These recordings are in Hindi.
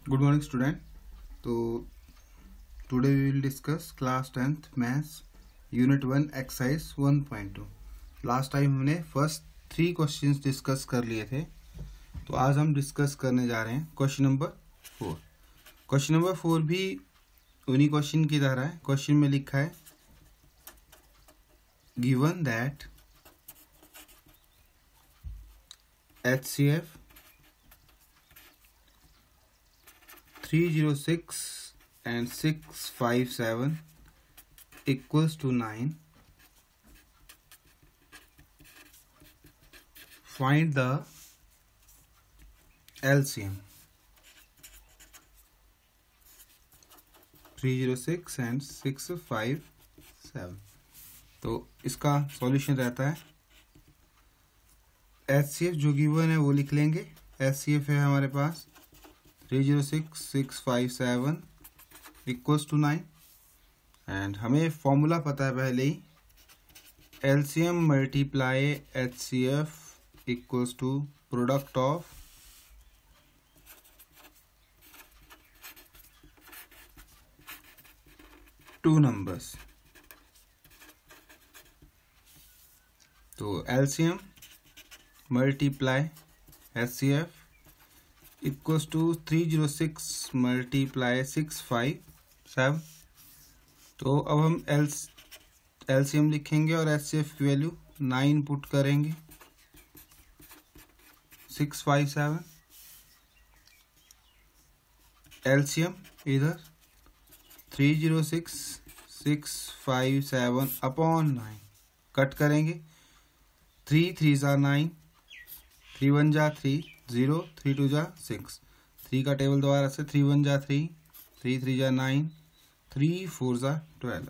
Good morning, student. तो today we will discuss class 10th maths unit 1 exercise 1.2. Last time हमने फर्स्ट 3 क्वेश्चंस डिस्कस कर लिए थे, तो आज हम डिस्कस करने जा रहे हैं क्वेश्चन नंबर 4. क्वेश्चन नंबर 4 भी उन्हीं क्वेश्चन की तरह है. क्वेश्चन में लिखा है given that HCF 306 and 657 equals to 9. Find the LCM. 306 and 657. तो इसका सॉल्यूशन रहता है HCF जो गिवन है वो लिख लेंगे. HCF है हमारे पास 306 657 इक्वल्स टू 9 एंड हमें फॉर्मूला पता है पहले ही. LCM multiply HCF equals to product of two numbers. तो LCM multiply HCF equals to 306 multiply 657. तो अब हम LCM लिखेंगे और HCF की वैल्यू 9 पुट करेंगे. 657 LCM इधर 306 657 अपॉन 9 कट करेंगे. 3 3 जा 9, 3 1 जा 3 0, 3 2 जा 6. 3 का टेबल दोबारा से 3 1 जा 3, 3 3 जा 9, 3 4 जा 12.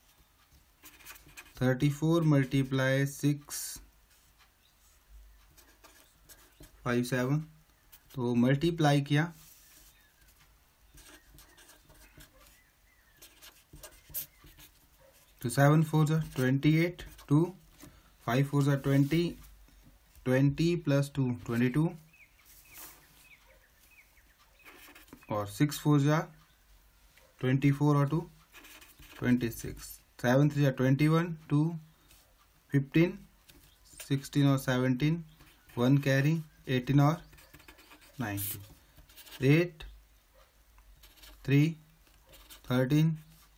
34 मल्टीप्लाई 657. तो मल्टीप्लाई किया तो 7 4 जा 28, 2 5 4 जा 20, 20 प्लस 2 22 और 6 4 जा 24 और 2 26. 7 3 जा 21, 2 15, 16 और 17 1 कैरी 18 और 19. 8 3 13.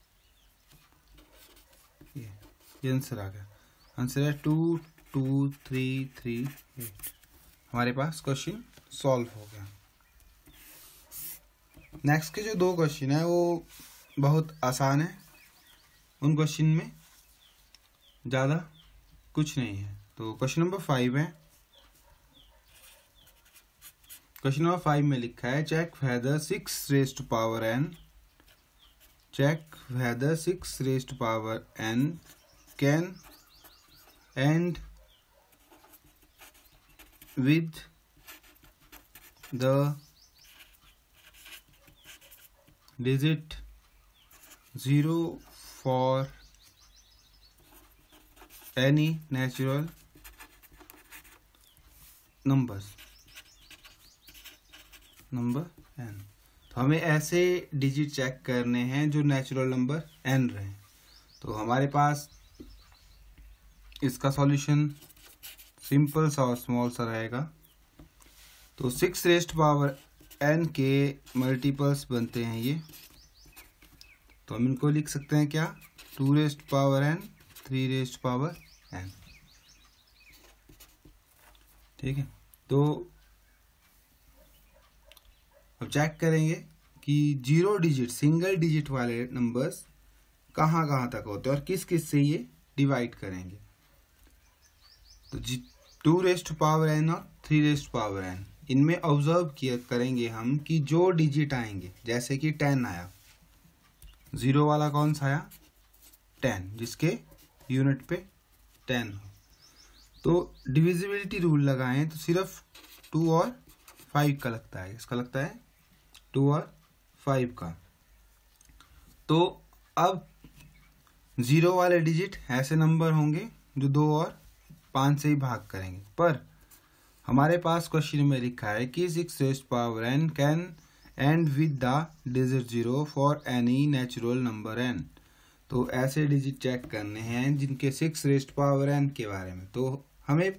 ये आंसर आ गया. आंसर है 2 2 3 3 8. हमारे पास क्वेश्चन सॉल्व हो गया. नेक्स्ट के जो 2 क्वेश्चन है वो बहुत आसान है. उन क्वेश्चन में ज़्यादा कुछ नहीं है. तो क्वेश्चन नंबर 5 है. क्वेश्चन नंबर 5 में लिखा है check whether 6 raised to power n can end with the digit 0 for any natural numbers number n. तो हमें ऐसे डिजिट चेक करने हैं जो नेचुरल नंबर n रहे. तो हमारे पास इसका सॉल्यूशन सिंपल सा और स्मॉल सा रहेगा. तो 6 रेस्ट पावर n के मल्टीपल्स बनते हैं ये. तो हम इनको लिख सकते हैं क्या, 2 raised power n 3 raised power n. ठीक है. तो अब चेक करेंगे कि 0 डिजिट सिंगल डिजिट वाले नंबर्स कहाँ कहाँ तक होते हैं और किस किस से ये डिवाइड करेंगे. तो 2 रेस्ट पावर n और 3 रेस्ट पावर n इनमें ऑब्जर्व किया करेंगे हम कि जो डिजिट आएंगे, जैसे कि 10 आया, 0 वाला कौन सा आया 10, जिसके यूनिट पे 10 हो. तो डिविजिबिलिटी रूल लगाएं तो सिर्फ 2 और 5 का लगता है. इसका लगता है 2 और 5 का. तो अब 0 वाले डिजिट ऐसे नंबर होंगे जो 2 और 5 से ही भाग करेंगे. पर हमारे पास क्वेश्चन में लिखा है कि 6 raised power n can end with the digit 0 for any natural number n। तो ऐसे डिजिट चेक करने हैं जिनके 6 रेज़्ड पावर n के बारे में। तो हमें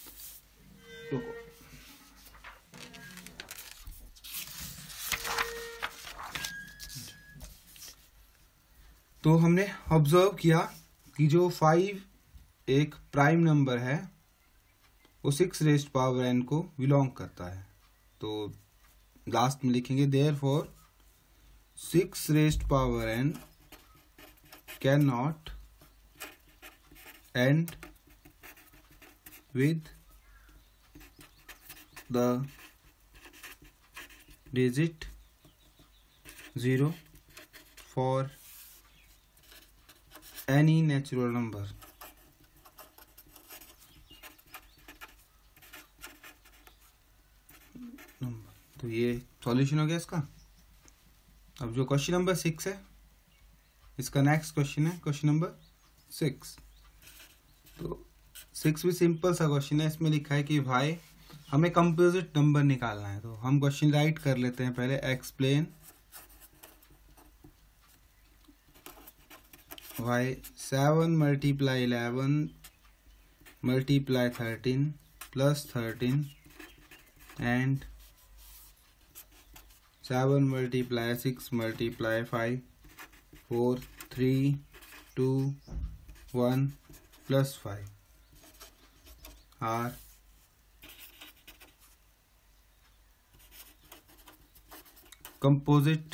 तो हमने ऑब्जर्व किया कि जो 5 एक प्राइम नंबर है वो 6 रेज़्ड पावर n को बिलोंग करता है। तो लास्ट में लिखेंगे therefore 6 raised power n can not end with the digit 0 for any natural number. तो ये सॉल्यूशन हो गया इसका। अब जो क्वेश्चन नंबर 6 है इसका नेक्स्ट क्वेश्चन है क्वेश्चन नंबर 6। तो 6 भी सिंपल सा क्वेश्चन है। इसमें लिखा है कि भाई हमें कंपोजिट नंबर निकालना है। तो हम क्वेश्चन राइट कर लेते हैं पहले। Explain why 7 multiply 11 multiply 13 plus 13 and 7 multiply 6 multiply 5 4 3 2 1 plus 5 are composite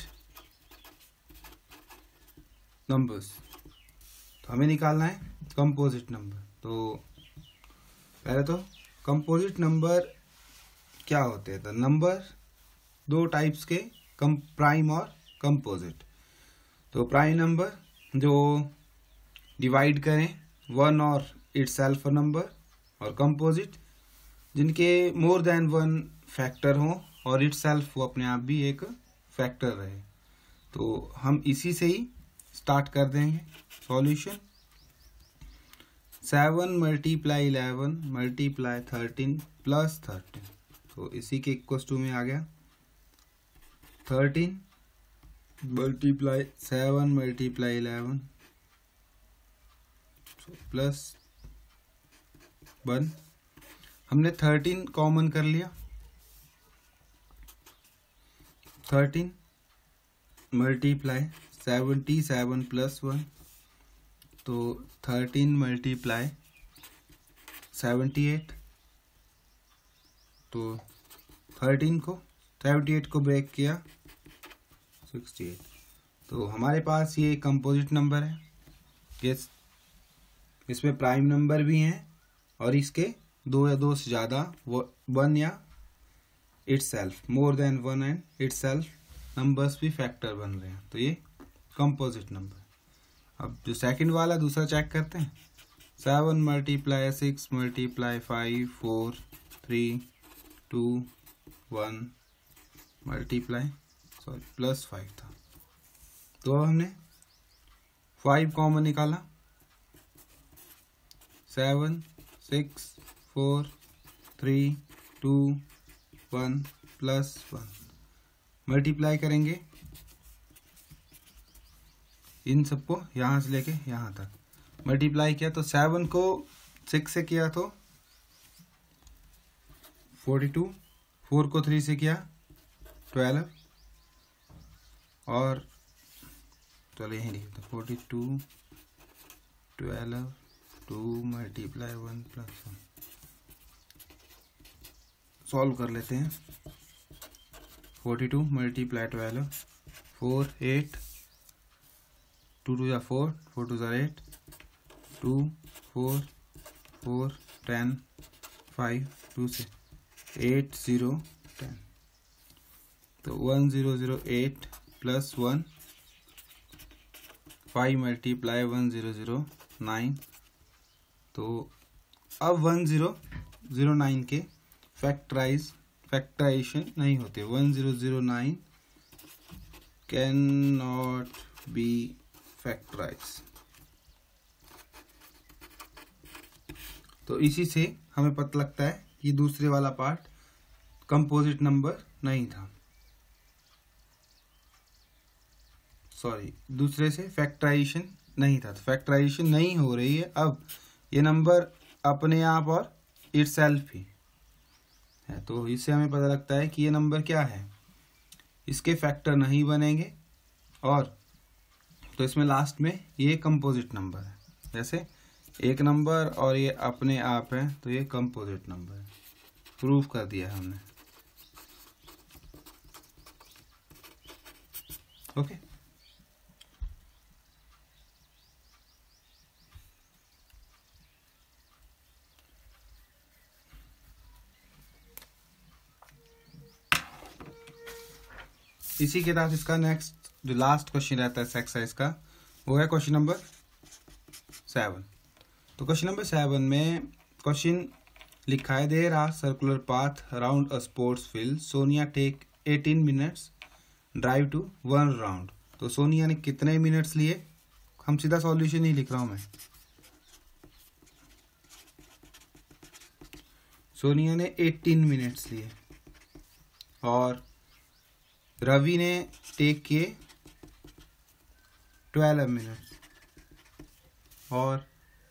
numbers. तो हमें निकालना है कंपोजिट नंबर। तो पहले तो कंपोजिट नंबर क्या होते हैं? तो नंबर दो टाइप्स के, प्राइम और कंपोजिट। तो प्राइम नंबर जो डिवाइड करें वन और इटसेल्फ नंबर, और कंपोजिट जिनके मोर देन वन फैक्टर हों और इटसेल्फ वो अपने आप भी एक फैक्टर रहे। तो हम इसी से ही स्टार्ट कर देंगे सॉल्यूशन। 7 multiply 11 multiply 13 plus 13। तो इसी के इक्वल्स टू में आ गया 13 मल्टीप्लाई 7 मल्टीप्लाई 11 प्लस 1। हमने 13 कॉमन कर लिया। 13 मल्टीप्लाई 77 प्लस 1। तो 13 मल्टीप्लाई 78। तो 78 को ब्रेक किया 68। तो हमारे पास ये कंपोजिट नंबर है। इसमें प्राइम नंबर भी हैं और इसके दो या दो से ज़्यादा वन या itself, more than one and itself numbers भी फैक्टर बन रहे हैं। तो ये कंपोजिट नंबर। अब जो सेकंड वाला दूसरा चेक करते हैं। 7 मल्टीप्लाई 6 मल्टीप्लाई 5 4 3 2 1 मल्टीप्लाई प्लस 5 था। तो हमने 5 कॉमन निकाला। 7 6 4 3 2 1 प्लस 1 मल्टीप्लाई करेंगे इन सबको यहाँ से लेके यहाँ तक मल्टीप्लाई किया। तो 7 को 6 से किया तो 42, 4 को 3 से किया 12, और चलो यहीं लिखते 42 12 2 मल्टीप्लाई 1 प्लस 1। सॉल्व कर लेते हैं। 42 मल्टीप्लाई 12 4 8 2 2 4 4 2 8 2 4 4 10 5 2 से 8 0 10। तो 1 0 0 8 प्लस 1 5 मल्टीप्लाई 1 0 0 9। तो अब 1 0 0 9 के फैक्टराइजेशन नहीं होते। 1 0 0 9 कैन नॉट बी फैक्टराइज। तो इसी से हमें पता लगता है कि दूसरे वाला पार्ट कंपोजिट नंबर नहीं था। सॉरी दूसरे से फैक्टराइजेशन नहीं था, तो फैक्टराइजेशन नहीं हो रही है। अब ये नंबर अपने आप और इटसेल्फ ही है, तो इससे हमें पता लगता है कि ये नंबर क्या है, इसके फैक्टर नहीं बनेंगे, और तो इसमें लास्ट में ये कंपोजिट नंबर है। जैसे एक नंबर और ये अपने आप है, तो ये कंपोजिट नंबर है, प्रूफ कर दिया है हमने। ओके, इसी के साथ इसका नेक्स्ट जो लास्ट क्वेश्चन रहता है एक्सरसाइज का, वो है क्वेश्चन नंबर 7। तो क्वेश्चन नंबर 7 में क्वेश्चन लिखा है, there are circular path around a sports field, Sonia take 18 minutes drive to 1 round. तो सोनिया ने कितने मिनट्स लिए, हम सीधा सॉल्यूशन ही लिख रहा हूं मैं। सोनिया ने 18 मिनट्स लिए और रवि ने टेक किए 12 मिनट्स, और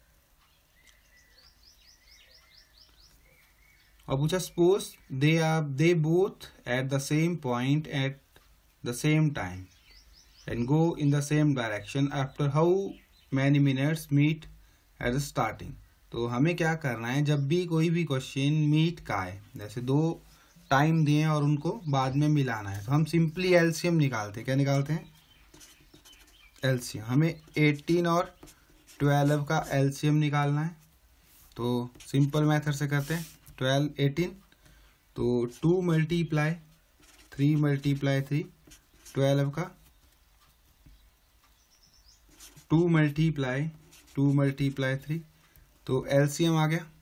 पूछा suppose they both at the same point at the same time and go in the same direction after how many minutes meet at the starting. तो हमें क्या करना है, जब भी कोई भी क्वेश्चन मीट का है, जैसे दो टाइम दिए और उनको बाद में मिलाना है, तो हम सिंपली एलसीएम निकालते हैं। क्या निकालते हैं? एलसीएम। हमें 18 और 12 का एलसीएम निकालना है, तो सिंपल मेथड से करते हैं। 12 18, तो 2 मल्टीप्लाई 3 मल्टीप्लाई 3, 12 का 2 मल्टीप्लाई 3, तो एलसीएम आ गया।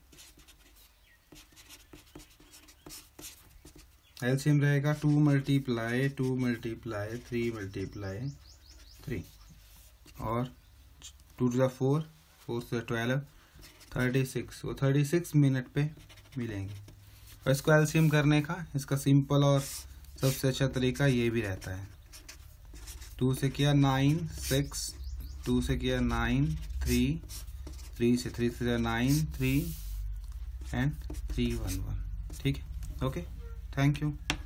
एलसीएम रहेगा 2 मल्टीप्लाई 3 मल्टीप्लाई 3, और 2 to the 4 to the 12 36, वो 36 मिनट पे मिलेंगे। और इसको एलसीएम करने का इसका सिंपल और सबसे अच्छा तरीका ये भी रहता है। 2 से किया 9 6, 2 से किया 9 3, 3 से 9 3 एंड 3 1 1। ठीक है, ओके, थैंक यू।